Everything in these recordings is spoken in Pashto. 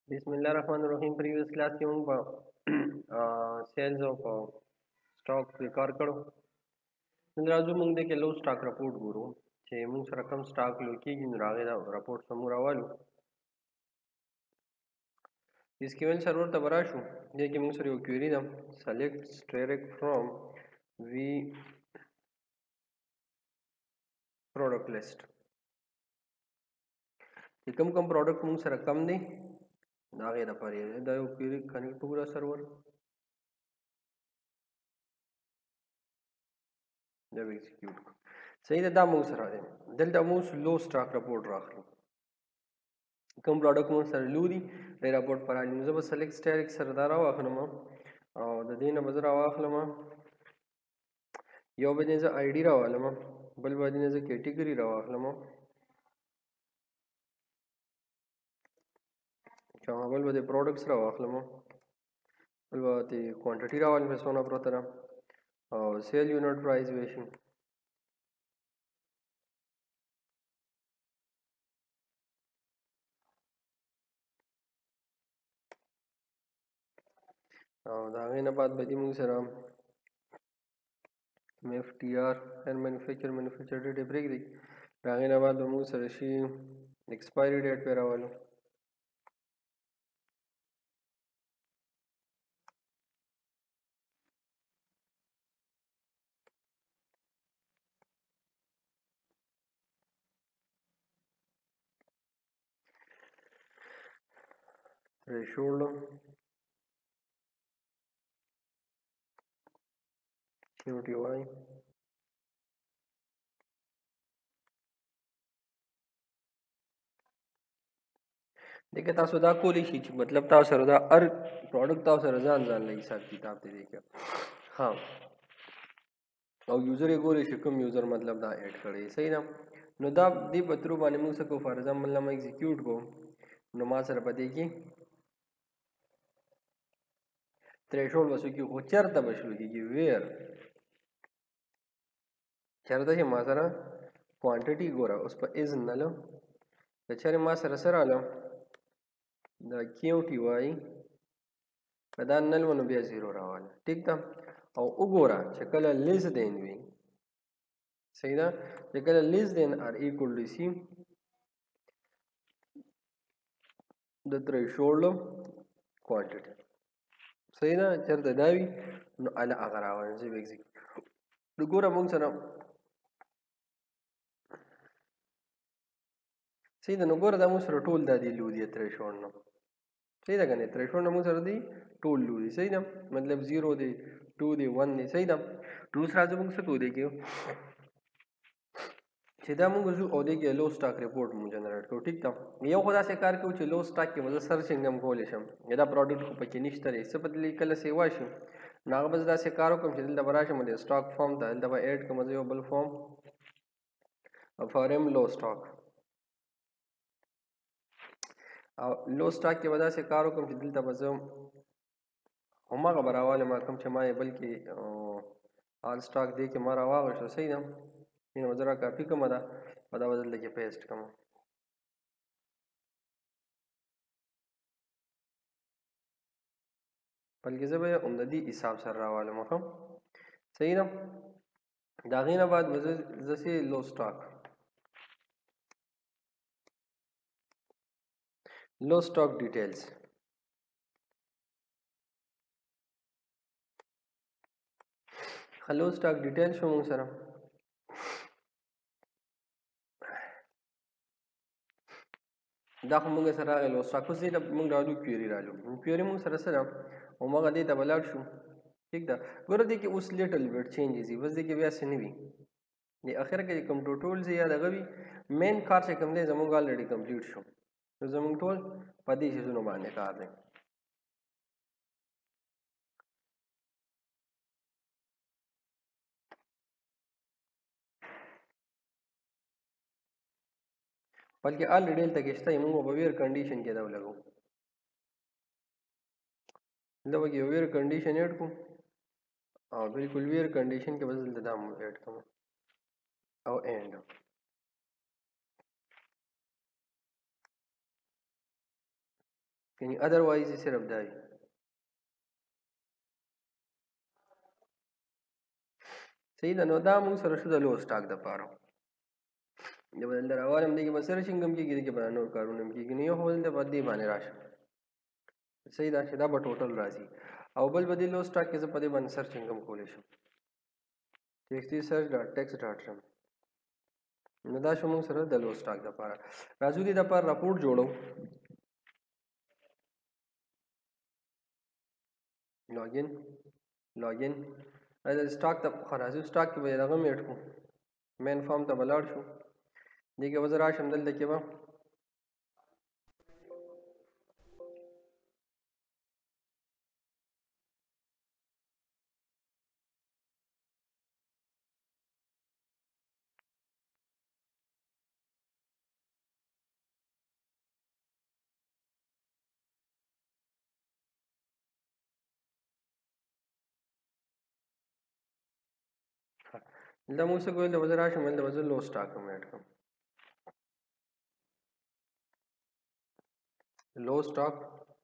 बिस्मिल्लाहिर्रहमानिर्रहीम previous class کې موږ په سیلز او په سٹاک کې کار کړو. نن راځو موږ د کې لو سٹاک رپورټ ګورو چې موږ سره کوم سٹاک لو کېږي نو راغی دا رپورټ سمو راوالو. SQL سرور ته براشو دې کې موږ سره یو کویری ده select steric from v product list چې کوم پروډکټ موږ سره کم دي دا غیر لپاره دا یو کویری کنیکټ وګړه سرور دا ایگزیکیوټ صحیح ده. دا موږ سره دی دلته موږ لو سٹاک رپورټ راخلو کوم پروډکټ موږ سره لو دي د رپورټ پر راځي زه به سلیکټ سټیریک سره دا راواخلم او د دې نه به زه راواخلم یو به دې زه آی ډي راوالم بل به دې زه کیټګري راواخلم بل به دې پروډکټس راواخلم بل به دې کوانټیټي راوالم په سونه پروته ده او سیل یونټ پرایس ویشي او دا هغې نه بعد به دې موږ سره MFTR and manufacture date پرېږدي د هغې نه بعد به موږ سره شي ایکسپایري ډیټ پې راولو threshold QTY دیکھه تاسو دا کولی شي چې مطلب تاسو سره دا هر پروډکټ تاسو سره ځان له حساب کتاب دی دیکھه ها او یوزر یې ګوري چې کوم یوزر مطلب دا اډ کړی صحیح ده نو دا دې په ترو باندې موږ څه کو فار ایگزامپل نو ایگزیکیوټ کو نو ما سره پدې کې threshold وسو کې خو چرته بشو کېږي ویر چرته چې ما سره کوانټیټي ګوره اوس په از نه له چېرې ما سره سره له دا QTY دا نل ونه بیا 0 راواله ٹھیک ده او وګوره چې کله لیس دین وي صحیح ده چې کله لیس دین ار ایکوال ټو سی د threshold quantity صحیح ده چرته دا وي نو اله هغه راوړل چې ایگزیکیوټ وګوره موږ سره صحیح ده نو ګوره دا موږ سره ټول دا دی لو دی threshold نو صحیح ده کنه threshold موږ سره دی ټول لو دی صحیح ده مطلب 0 دی 2 دی 1 دی صحیح ده دوسرا موږ څه کو دی کې چې دا موږ زو او دی کې لو سٹاک ریپورټ موږ جنریټ کوو ټیک ده یو خدا سه کار کوو چې لو سٹاک کې مزه سرچینګ هم کولې شم دا پروډکټ خو پکې نشته لري څه بدلی کله سیوا شي ناغه بس دا سه کار کوم چې دلته براشم د سٹاک فارم ته دلته به اډ کوم یو بل فارم فارم لو سٹاک او لو سٹاک کې ودا سه کار کوم چې دلته بزم همغه براواله ما کوم چې ما بلکې آل سٹاک دی کې ما راواغ شو صحیح ده اینو وزرا کاپی کوم دا په دا بدل کې پیسټ کوم بلکې زه به عمددي حساب سره راواله مخم صحیح ده دا غینه بعد زسه لو سٹاک low stock details hello stock details شو موږ سره دا موږ سره لو stock اوس دې موږ راځو کویری راځو کویری موږ سره سره او موږ دې ته بلار شو ٹھیک ده ګوره دې کې اوس لیټل بیٹ چینجز بس دې کې بیا څه نه وي د اخر کې کوم ټوټولز یا دغه وی مین کار چې کوم دې زموږ الریډي کمپلیټ شو نو زموږ ټول پدې شیزونو باندې کار دی بلکې الریډي تک شته موږ په ویر کنډیشن کې دا ولګو دا وګي ویر کنډیشن اډ کو او بالکل ویر کنډیشن کې بدل دا مو اډ کوم او اینڈ یعنی ادروایز صرف دا وي. صحیح ده. نو دا موږ سره شو د لو سټاک دپاره. د بدل راوال هم دی کې به سرچینګ هم کېږي، دی کې به نور کارونه هم کېږي. نو یو خو دلته به دې باندې راشم. صحیح ده چې دا به ټوټل راځي. او بل به دې لو سټاک کې زه په دې باندې سرچینګ هم کولی شم. ټیکسټي سرچ ډاټ ټیکسټ ډاټ رم. نو دا شو موږ سره د لو سټاک دپاره. راځو دې دپاره راپورټ جوړو. لاګین دا سټاک ته راځو. سټاک کې به یې دغه میټ کړو، مین فارم ته به لاړ شو. دې کې به زه راشم، دلته کې به دلته موږ څه کوو، دلته به زه راشم، دلته به زه لو سټاک هم ایډ کړم. لو سټاک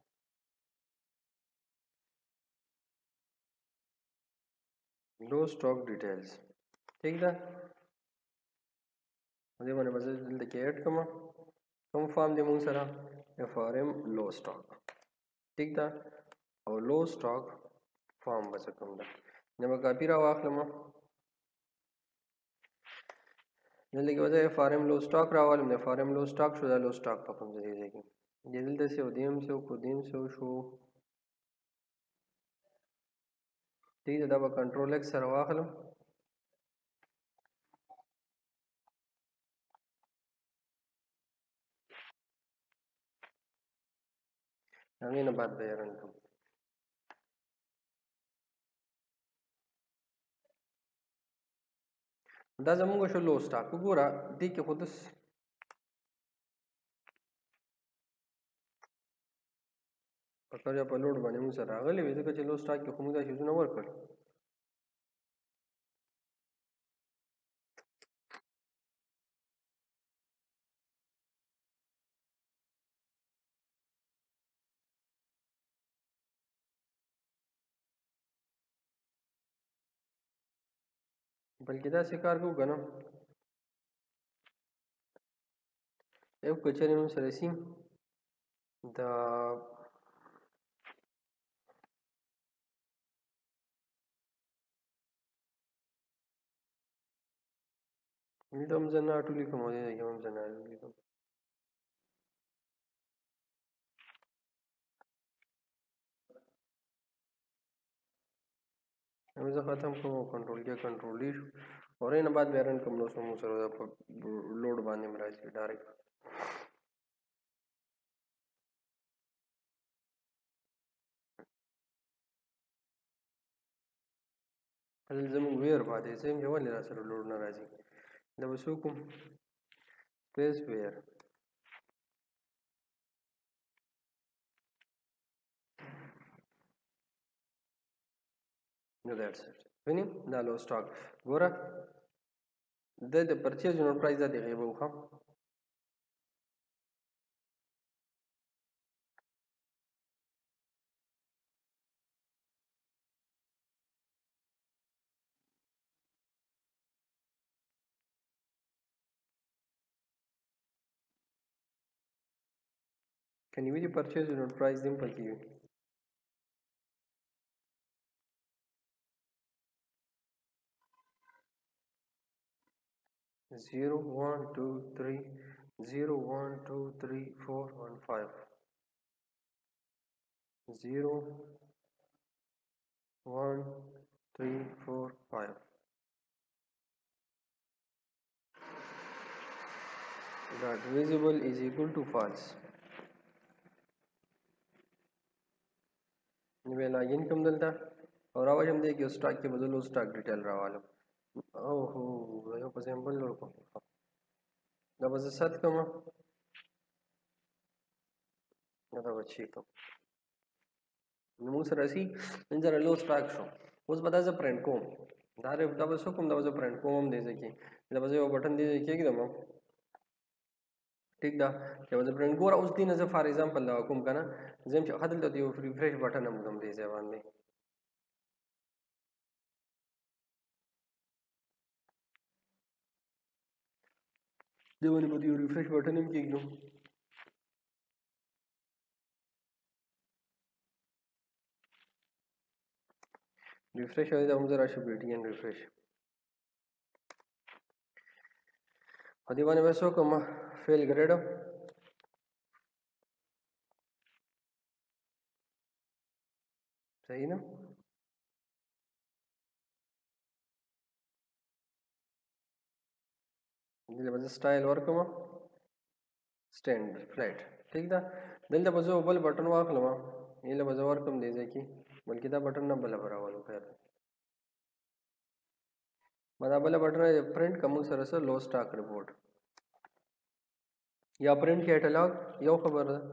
ډیټیلز. ٹھیک ده. دې باندې به زه دلته کې ایډ کړم. کوم فارم دی موږ سره FRM لو سټاک. ٹھیک ده. او لو سټاک فارم به څه کوم ده، نه به کاپي را واخلم، دلته کې به زه FRM لو سټاک راوالم. د FRM لو سټاک شو، دا لو سټاک په کوم ځای ځای کې دلته څه و، دې هم څه وکړو، دې هم څه وشو. ٹھیک ده. دا به کنټرول ایکس سره واخلم. هغې نه بعد به یې رن کړم. دا زموږ شو لو سټاک. وګوره دې کې خو داس پکړ یا په لوډ باندې موږ سره راغلی وي، ځکه چې لو سټاک کې خو موږ دا شیزونه ورکړل. بلکې داسې کار کوو که نه، یو که چېرې موږ سره سي دا دلته هم زه ناټ ولیکم او دې ځای کې هم زه ناټ ولیکم. زه ختم کوم او کنټرول کې کنټرول ډي شو، او هغې نه بعد بیا رن کوم. نو څه موږ سره په لوډ باندې هم راځي ډایرکټ. دلته زموږ ویر پاتې څه چې ولې را سره لوډ نه راځي. دا به څه وکړو، سپیس ویر. نو دیټس اټ. ویني دا لو سټاک. ګوره د پرچیز یونټ پرایس دا دغې به وښم. Can you really purchase unit price them पकी 0 1 2 3 0 1 2 3 4 1 5 0 1 3 4 5 that visible is equal to false. نو لاګین کوم دلته او راوځم دې کې سټاک کې بدلو سټاک ډیټیل راوالم. او هو یو په سیمبل لور کوم دا به زه ست کوم، دا به چی کوم. نو موږ سره راسي نن سره لو سټاک شو. اوس به دا زه پرنټ کوم. دا به څه کوم، دا به زه پرنټ کوم هم دې ځای کې. دا به زه یو بټن دې ځای کې کېږدم ٹھیک ده چې به زه پرنټ ګوره اوس دې نه زه فار ایگزامپل دغه کوم که نه زه یم چې ښه دلته یو ریفرش بټن هم ږدم دې ځای باندې دې باندې به یو ریفرش بټن هم کېږدم ریفرش او دا هم زه راشي BTN ریفرش په دې باندې به څه وکړم فیل ګریډ صحیح نه دلته به زه سټایل ورکړم سټینډرډ فلیټ ټیک ده دلته به زه بل بټن واخلم یله به زه ورکړم دې ځای کې بلکې دا بټن نه بله به راولو خیر ما دا بله بټن پرنټ که موږ سره څه لو سټاک رپورټ یا پرنټ کیټلاګ یو خبر ده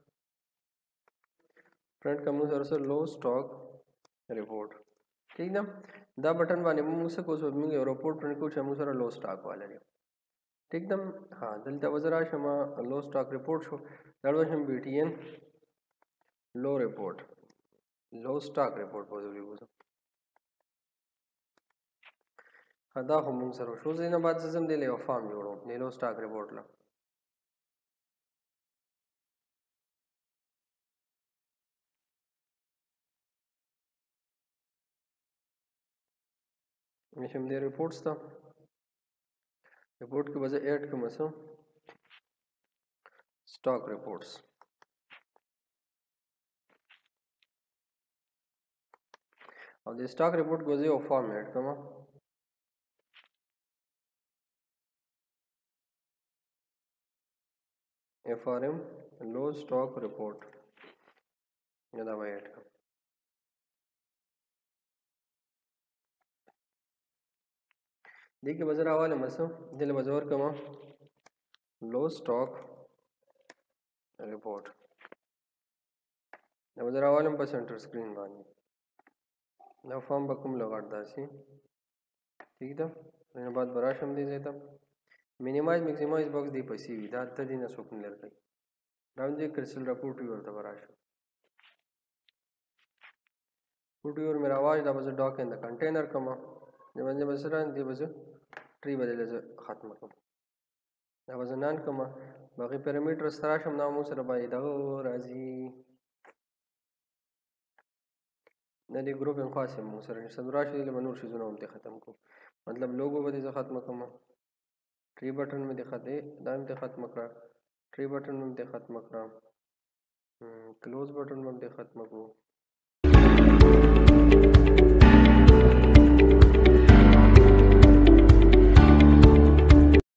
پرنټ که موږ سره څه لو سټاک رپورټ ٹھیک ده دا بټن باندې موږ څه کوو موږ یو رپورټ پرنټ کوو چې موږ سره لو سټاک والا دی ٹھیک ده ها دلته به زه راشم لو سټاک رپورټ شو دا به شم BTN لو رپورټ لو سټاک رپورټ به ولیکو دا خو موږ سره شو زه نه بعد زه ځم دې له یو فارم جوړوم د لو سټاک رپورټ له نشم دې رپورټس ته رپورټ کې به زه ایډ کوم څه سټاک رپورټس او د سټاک رپورټ کې به زه یو فارم ایډ کوم FRM لو سټاک رپورټ دا به ایډ کوم دې کې به زه راوالم څه دلته به زه ورکوم لو سټاک رپورټ دا به زه راوالم په سنټر سکرین باندې دا فارم به کوم لغړ داسې ٹھیک ده نه بعد به راشم دې ځای ته minimize maximize box دی پسې وي دا ته دې نه څوک نه لري راوندې کرسل رپورټ یو ورته راشم پورټ یو میرا आवाज دا به زه ډاک ان د کنټینر کوم دې باندې به سره دې به زه ټری بدل زه ختم کوم دا به زه نان کوم باقي پیرامیټر سره شم نو مو سره باندې دا راځي نه دې ګروپ هم خاصه مو سره نشته راشي له نور شي زونه هم ختم کو مطلب لوګو به زه ختم کوم ټری بٹن में दिखा दे दाम दे ختم کړه ټری بٹن में दे ختم کړه close button में दे ختم کو